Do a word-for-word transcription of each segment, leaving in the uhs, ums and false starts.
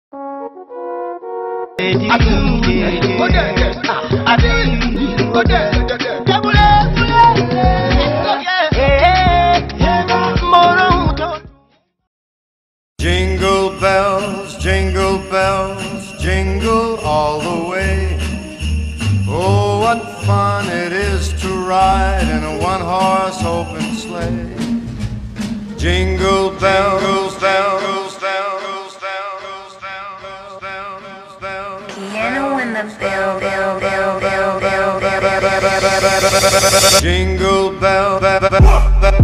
Jingle bells, jingle bells, jingle all the way. Oh, what fun it is to ride in a one-horse open sleigh. Jingle bells, bells, bells, bells, bells, bells, bells, bells. Piano in the bell, bell, bell, bell, bell, bell, bell, bell, bell. Jingle bell, bell, bell, bell.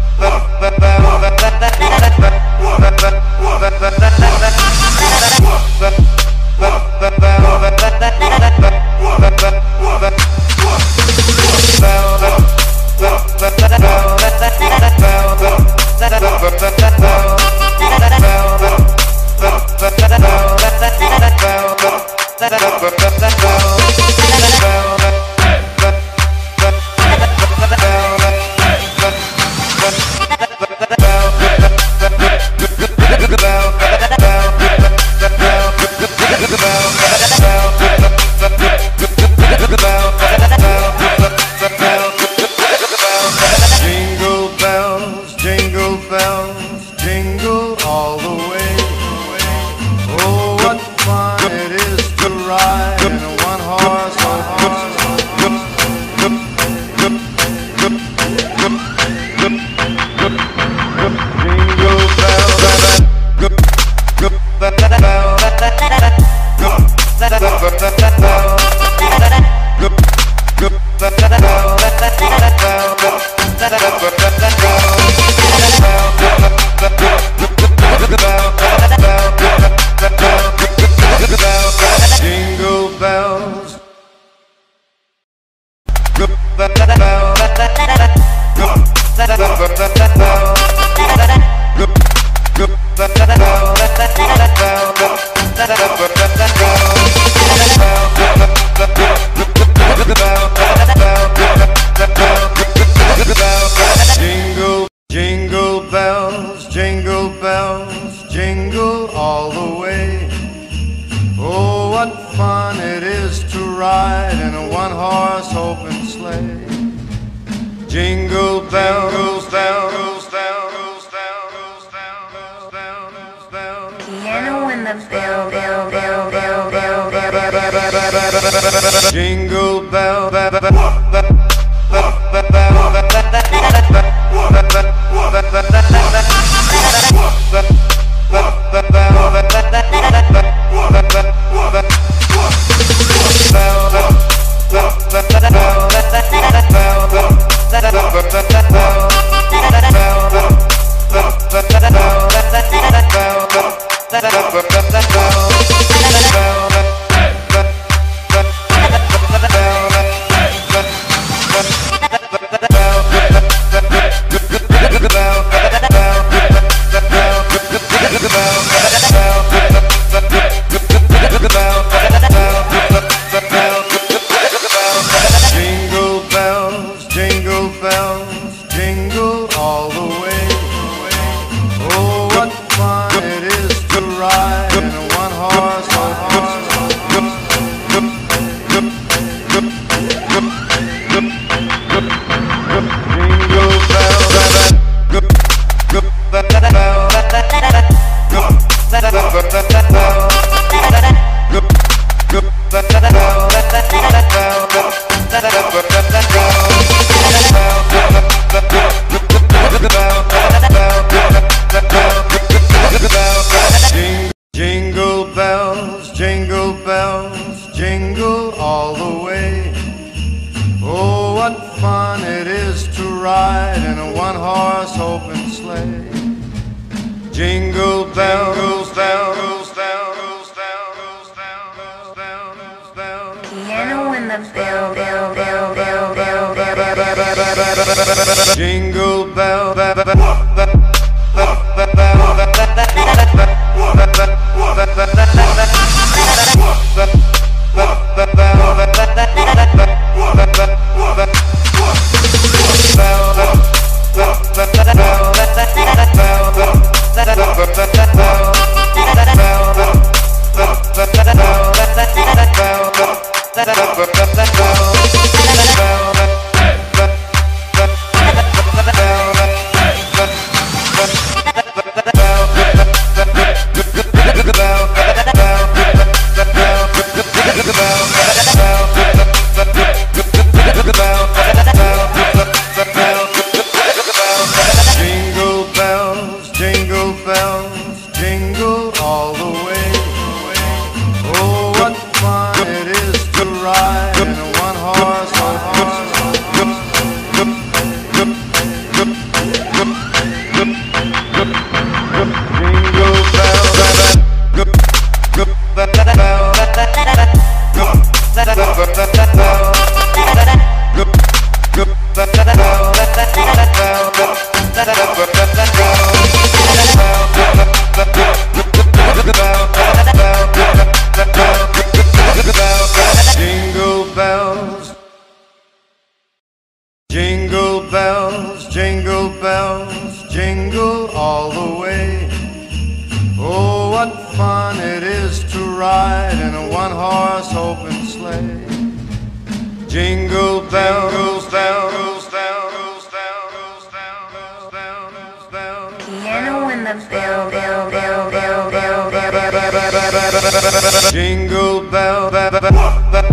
Jingle bells, jingle bells, jingle all the way. Oh, what fun it is to ride in a one-horse open sleigh. Jingle bells, bells, bells, bells, bells, bells, bells, bells. Piano in the bell, bell, bell, bell, bell, bell, bell, bell. Jingle bell, bell, bell, bell. Jingle bells, jingle bells, jingle all the way. Oh, what fun it is to ride in a one-horse open sleigh. Jingle bells, bells, bells, bells, bells, bells, bells, bells. Piano in the bell, bell, bell, bell, bell, bell, bell, bell. Jingle bell, bell, bell, bell, bell, bell, bell. Jingle bell,